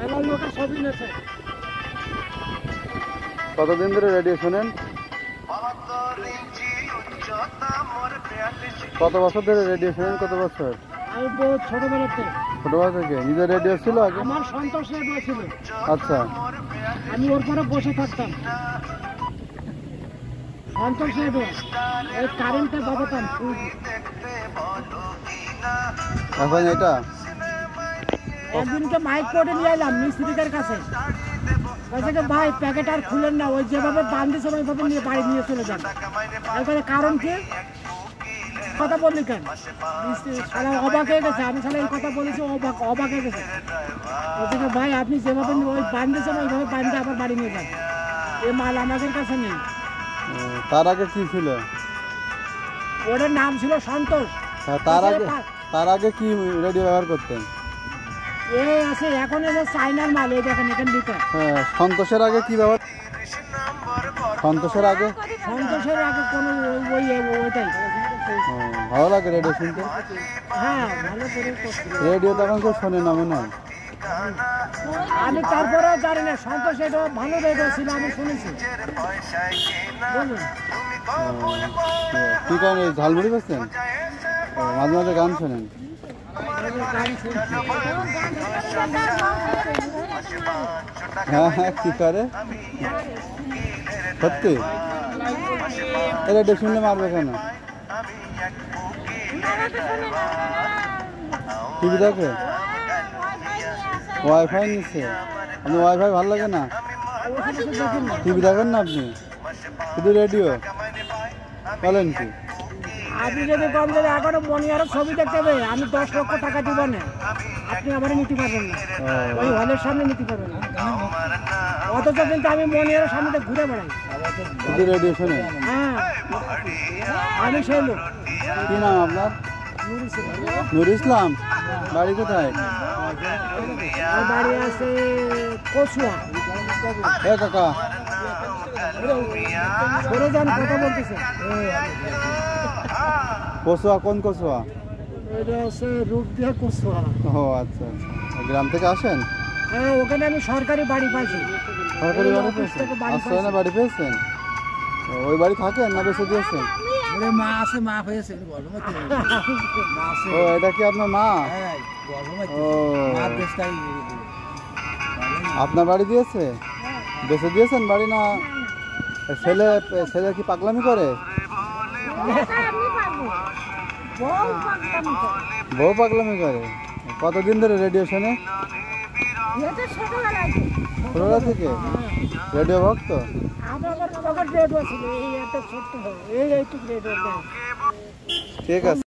কতদিন ধরে রেডিও শোনেন? কত বছর ধরে রেডিও শোনেন? কত বছর? আমি তো ছোটবেলা থেকে নিজের রেডিও ছিল আগে? আমার সন্তোষ রেডিও ছিল। আচ্ছা, আমি ওর পরে বসে থাকতাম। সন্তোষ রেডিও, ওই কারেন্টে বাজাতাম। এখন এটা একদিনকে মাইক করে নিয়ে এলাম মিস্ত্রিদের কাছে। ভাই প্যাকেট আর খুলেন না, ওই যেভাবে বান্ধিছে ওইভাবে নিয়ে বাড়ি নিয়ে চলে যান। কারণ কি কথা বললি কেন? সারা অবাক হয়ে গেছে। আমি সারা এই কথা বলেছি, অবাক হয়ে গেছে। ওদিকে ভাই আপনি যেভাবে ওই বান্ধিছেন ওইভাবে বান্ধে আবার বাড়ি নিয়ে যান, এই মাল আমাদের কাছে নেই। তার আগে কি ছিল? ওটার নাম ছিল সন্তোষ। তার আগে কি রেডিও ব্যবহার করতেন? এই আছে এখন এসে চাইনার মাল, এই দেখেন এখানে লিখা। হ্যাঁ, সন্তোষের আগে কি ব্যবহার? সন্তোষের আগে কোনো ওইটাই ভালো লাগে রেডিও শুনতে। হ্যাঁ, ভালো করে রেডিও তখন কেউ শোনে না মনে হয়। আমি তারপরেও জানি না সন্তোষ এটা ভালো রেডিও ছিল, আমি শুনেছি। কি কারণে ঝালমুড়ি করছেন? মাঝে মাঝে গান শোনেন? হ্যাঁ হ্যাঁ, কি করে সত্যি? রেডিও শুনলে মারবে কেন? টিভি দেখে? ওয়াইফাই নিচ্ছে? আপনি ওয়াইফাই ভালো লাগে না? টিভি দেখেন না আপনি? শুধু রেডিও? বলেন কি? আপনি যদি কম যদি এখনো মনিয়ারের ছবি দেখতে হবে, আমি 10 লক্ষ টাকা দিব না, আপনি আমারে নিতে পারবেন না, ওই হলের সামনে নিতে পারবেন না। অথচ কিন্তু আমি মনিয়ারের সামনে ঘুরে বেড়াই, শুধু রেডিও শুনে? হ্যাঁ, আমি সেই লোক। কি নাম আপনার? নুর ইসলাম। বাড়ি কোথায়? বাড়ি আছে কচুয়া। এ কাকা, সরে যান, কথা বলতেছে। কচুয়া? কোন কচুয়া? এটা হচ্ছে রূপদিয়া কচুয়া। ও আচ্ছা আচ্ছা, গ্রাম থেকে আসেন? হ্যাঁ, ওখানে আমি সরকারি বাড়ি পাইছি। সরকারি বাড়ি পেয়েছেন? আশ্রয়নে বাড়ি পেয়েছেন? ওই বাড়ি থাকেন না বেঁচে দিয়েছেন? মা আছে, মা হয়েছে। ও, এটা কি আপনার মা? ও, আপনার বাড়ি দিয়েছে? বেঁচে দিয়েছেন বাড়ি? না ছেলে কি পাগলামি করে? বউ পাগলামি করে? কতদিন ধরে রেডিও শোনে? ছোটবেলা থেকে রেডিও ভক্ত? আমার রেডিও ছিল, এই একটা ছোট্ট, এই রেডিও। ঠিক আছে।